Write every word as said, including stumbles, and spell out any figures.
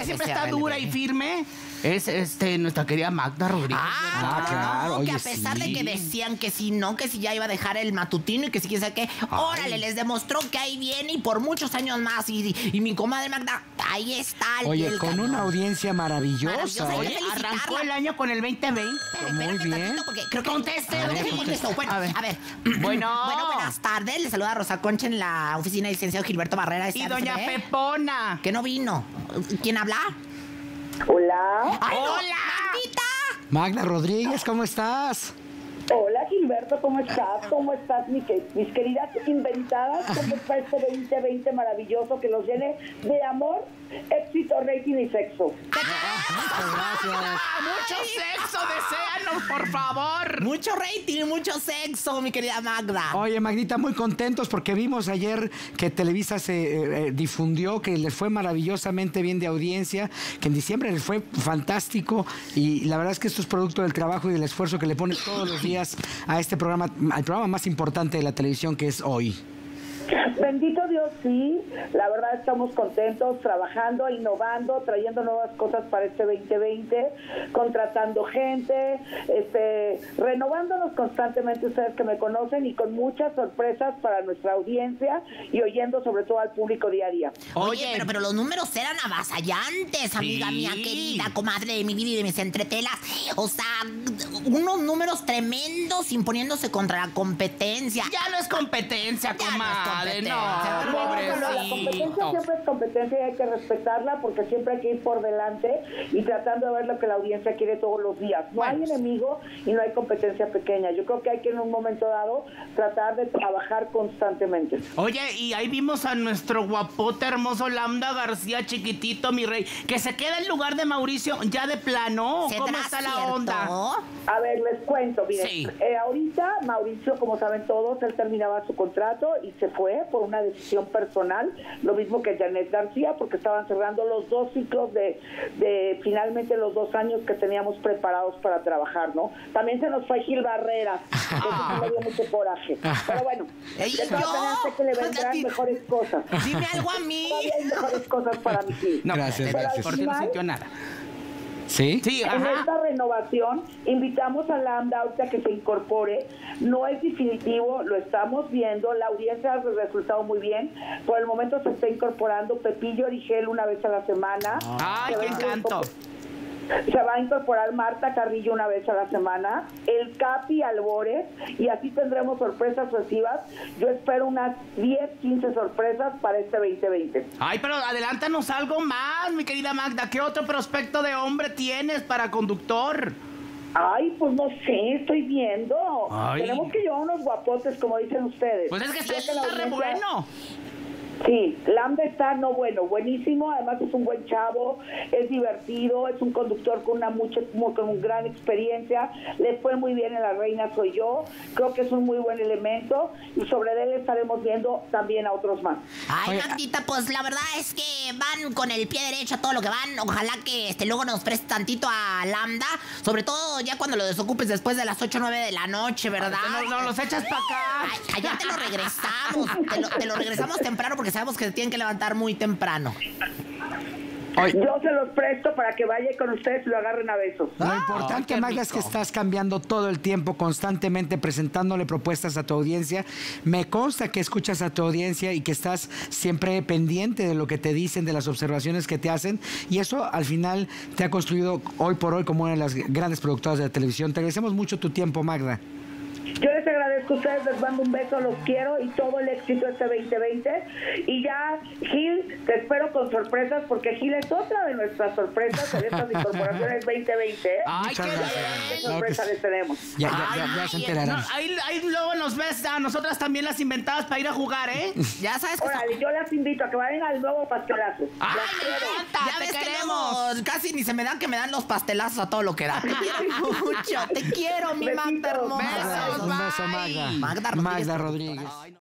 siempre está dura y firme es este nuestra querida Magda Rodríguez. Ah, Ah, claro, no, oye, que a pesar sí. de que decían que si no, que si ya iba a dejar el matutino y que si quién sabe qué, órale, les demostró que ahí viene y por muchos años más. Y, y, y mi comadre Magda, ahí está. El, Oye, el con cañón. una audiencia maravillosa. Maravillosa, ¿eh? hay que felicitarla. Arrancó el año con el veinte veinte. Pero Muy espérame bien. tantito, porque creo que Conteste, A ver, doña déjame Conteste. contesto. Bueno, A ver. a ver. Bueno. Bueno, buenas tardes. Le saluda Rosa Concha en la oficina del licenciado Gilberto Barrera. Y doña ¿eh? Pepona. Que no vino. ¿Quién habla? Hola. ¡Ay, Hola. hola! ¡Magdita! Magda Rodríguez, ¿cómo estás? Hola Gilberto, ¿cómo estás? ¿Cómo estás, mi que- mis queridas inventadas? ¿Cómo está este veinte veinte maravilloso que los llene de amor, éxito, rating y sexo? Muchas gracias. Mucho sexo, deséanos, por favor. Mucho rating y mucho sexo, mi querida Magda. Oye, Magdita, muy contentos porque vimos ayer que Televisa se eh, eh, difundió, que les fue maravillosamente bien de audiencia, que en diciembre les fue fantástico y la verdad es que esto es producto del trabajo y del esfuerzo que le ponen todos los días a este programa, al programa más importante de la televisión que es Hoy. Bendito Dios, sí. La verdad estamos contentos, trabajando, innovando, trayendo nuevas cosas para este veinte veinte, contratando gente, este, renovándonos constantemente, ustedes que me conocen, y con muchas sorpresas para nuestra audiencia y oyendo sobre todo al público día a día. Oye, Oye. pero, pero los números eran avasallantes, amiga Sí. mía querida, comadre de mi vida y de mis entretelas. O sea, unos números tremendos imponiéndose contra la competencia. Ya no es competencia, Ya no es comadre. competencia. No, No, no, no, la competencia pobrecito. siempre es competencia y hay que respetarla porque siempre hay que ir por delante y tratando de ver lo que la audiencia quiere todos los días. No Bueno. hay enemigo y no hay competencia pequeña. Yo creo que hay que en un momento dado tratar de trabajar constantemente. Oye, y ahí vimos a nuestro guapote, hermoso Lambda García, chiquitito, mi rey, que se queda en lugar de Mauricio ya de plano. ¿Será ¿Cómo está la cierto? onda? A ver, les cuento, miren, Sí. eh, ahorita Mauricio, como saben todos, él terminaba su contrato y se fue por una decisión personal, lo mismo que Janet García, porque estaban cerrando los dos ciclos de, de finalmente los dos años que teníamos preparados para trabajar, ¿no? También se nos fue Gil Barrera, que eso me dio mucho coraje. Pero bueno, Ey, de todas yo. maneras sé que le vendrán Oiga, mejores cosas. Dime algo a mí. Todavía hay mejores cosas para mi Gil. No, Gracias, pero gracias. ¿por qué no Al sintió nada? ¿Sí? Sí, En ajá. esta renovación invitamos a Lambda ahorita que se incorpore. No es definitivo, lo estamos viendo. La audiencia ha resultado muy bien. Por el momento se está incorporando Pepillo Origel una vez a la semana. Ay, Se va qué a encanto. Se va a incorporar Marta Carrillo una vez a la semana, el Capi Albores, y así tendremos sorpresas sucesivas. Yo espero unas diez, quince sorpresas para este veinte veinte. Ay, pero adelántanos algo más, mi querida Magda. ¿Qué otro prospecto de hombre tienes para conductor? Ay, pues no sé, estoy viendo. Ay. Tenemos que llevar unos guapotes, como dicen ustedes. Pues es que está, Creo la está re audiencia- bueno. Sí, Lambda está, no bueno, buenísimo, además es un buen chavo, es divertido, es un conductor con una mucha, muy- con una gran experiencia, le fue muy bien en La Reina Soy Yo, creo que es un muy buen elemento y sobre él estaremos viendo también a otros más. Ay, Oye, Magdita, pues la verdad es que van con el pie derecho a todo lo que van. Ojalá que este luego nos preste tantito a Lambda, sobre todo ya cuando lo desocupes después de las ocho o nueve de la noche, ¿verdad? No, no, los echas para acá. Ay, allá te lo regresamos, te lo, te lo regresamos temprano porque sabemos que se tienen que levantar muy temprano. Oye, Yo se los presto para que vaya con ustedes y lo agarren a besos. lo Ay, importante, qué Magda, es que rico. estás cambiando todo el tiempo, constantemente presentándole propuestas a tu audiencia. Me consta que escuchas a tu audiencia y que estás siempre pendiente de lo que te dicen, de las observaciones que te hacen. Y eso, al final, te ha construido hoy por hoy como una de las grandes productoras de la televisión. Te agradecemos mucho tu tiempo, Magda. Yo les agradezco a ustedes, les mando un beso, los quiero y todo el éxito este veinte veinte. Y ya, Gil, te espero con sorpresas porque Gil es otra de nuestras sorpresas en estas incorporaciones veinte veinte. ¿eh? Ay, Muchas qué gracias. ¿Qué bien. Claro que sorpresa sí. les tenemos? Ya, ya, ya, ya Ay, se No, enterarán. ahí, ahí luego nos ves a nosotras también las inventadas para ir a jugar, ¿eh? Ya sabes que... Órale, yo las invito a que vayan al nuevo pastelazo. ¡Ay, Las me quiero. encanta! Ya ¡Te ves que queremos! luego casi ni se me dan que me dan los pastelazos a todo lo que da. Te quiero mucho, te quiero, mi Besitos. Magda hermosa. Besos. Un beso, Bye. Magda. Magda Rodríguez. Magda productora. Rodríguez.